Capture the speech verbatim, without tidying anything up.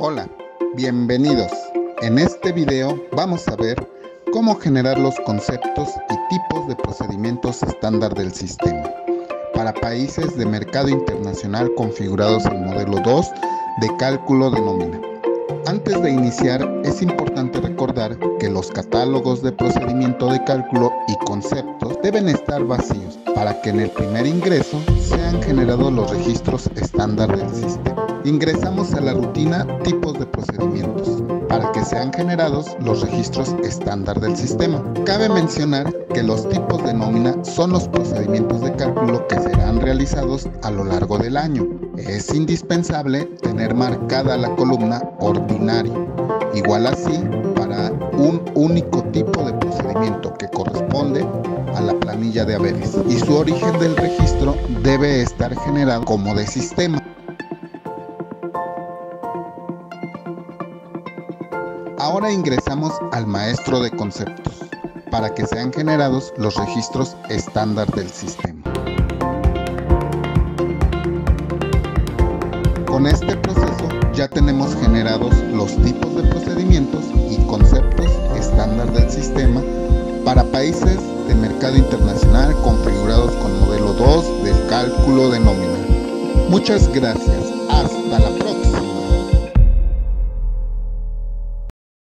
Hola, bienvenidos. En este video vamos a ver cómo generar los conceptos y tipos de procedimientos estándar del sistema para países de mercado internacional configurados en modelo dos de cálculo de nómina. Antes de iniciar, es importante recordar que los catálogos de procedimiento de cálculo y conceptos deben estar vacíos para que en el primer ingreso sean generados los registros estándar del sistema. Ingresamos a la rutina tipos de procedimientos para que sean generados los registros estándar del sistema. Cabe mencionar que los tipos de nómina son los procedimientos de cálculo que serán realizados a lo largo del año. Es indispensable tener marcada la columna ordinario, igual así para un único tipo de procedimiento que corresponde a la planilla de haberes, y su origen del registro debe estar generado como de sistema. Ahora ingresamos al maestro de conceptos para que sean generados los registros estándar del sistema. Con este proceso ya tenemos generados los tipos de procedimientos y conceptos estándar del sistema para países de mercado internacional configurados con modelo dos del cálculo de nómina. Muchas gracias.